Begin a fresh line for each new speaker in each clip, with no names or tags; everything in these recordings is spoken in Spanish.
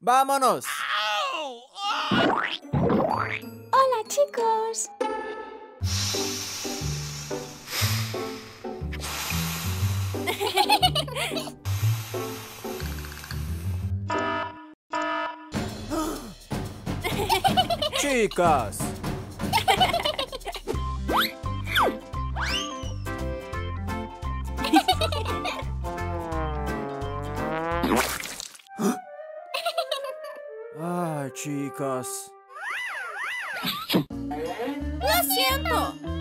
¡Vámonos!
Hola, chicos.
Chicas. Ay, chicas.
Lo siento.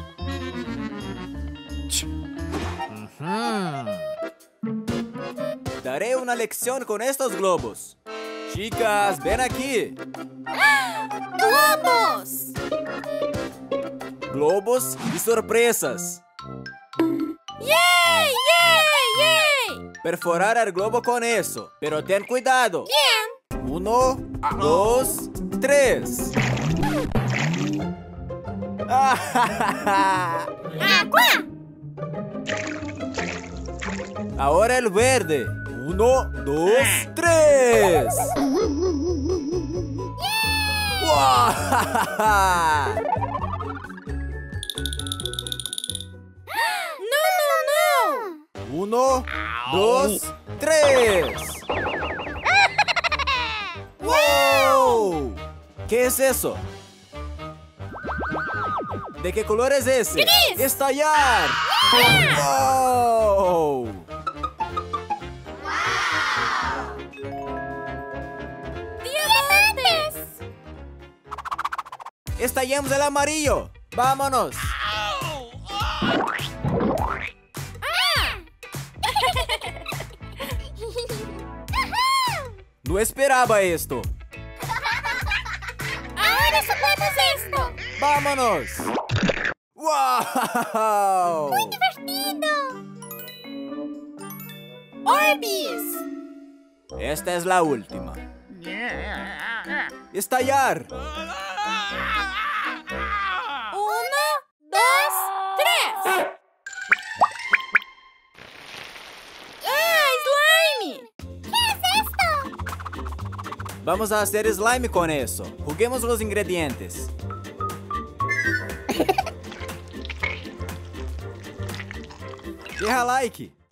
Daré una lección con estos globos. Chicas, ven aquí.
¡Globos!
Globos y sorpresas.
¡Yay! ¡Yay! ¡Yay!
Perforar el globo con eso, pero ten cuidado.
Bien.
1, 2, 3.
¡Agua!
Ahora el verde. 1, 2, 3.
¡No, no, no!
1, 2, 3. ¡Wow! ¿Qué es eso? ¿De qué color es ese?
¡Gris!
¡Estallar! ¡Wow!
¡Diamantes!
¡Estallemos el amarillo! ¡Vámonos! No esperaba esto.
¡Ahora soportas esto!
¡Vámonos! ¡Wow!
¡Divertido! ¡Orbis!
Esta es la última. ¡Estallar!
1, 2, 3. ¡Ah, slime! ¿Qué es esto?
Vamos a hacer slime con eso. Juguemos los ingredientes. Deja like.